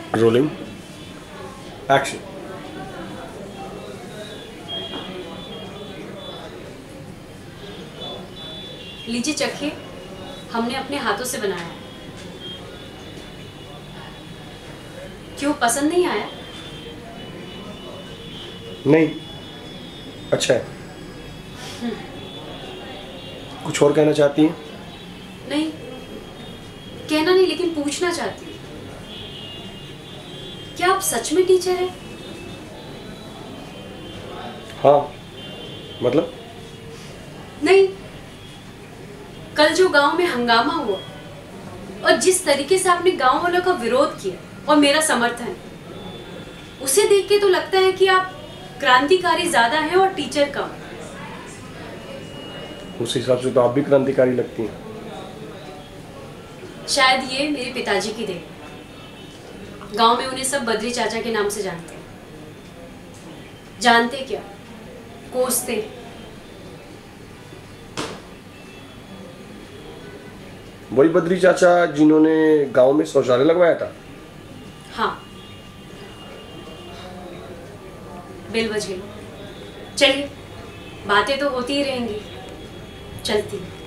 Rolling action. लीजिए चखिए, हमने अपने हाथों से बनाया है। क्यों, पसंद नहीं आया? नहीं, अच्छा है। कुछ और कहना चाहती हैं? नहीं, कहना नहीं, लेकिन पूछना चाहती हूँ, क्या आप सच में टीचर हैं? हाँ, मतलब? नहीं, कल जो गांव में हंगामा हुआ और जिस तरीके से आपने गांव वालों का विरोध किया और मेरा समर्थन, उसे देख के तो लगता है कि आप क्रांतिकारी ज्यादा हैं और टीचर कम। उस हिसाब से तो आप भी क्रांतिकारी लगती हैं। शायद ये मेरे पिताजी की देन। गांव में उन्हें सब बद्री चाचा के नाम से जानते हैं। जानते क्या, कोसते। वही बद्री चाचा जिन्होंने गांव में शौचालय लगवाया था? हाँ, बिल बज गई। चलिए, बातें तो होती ही रहेंगी, चलती।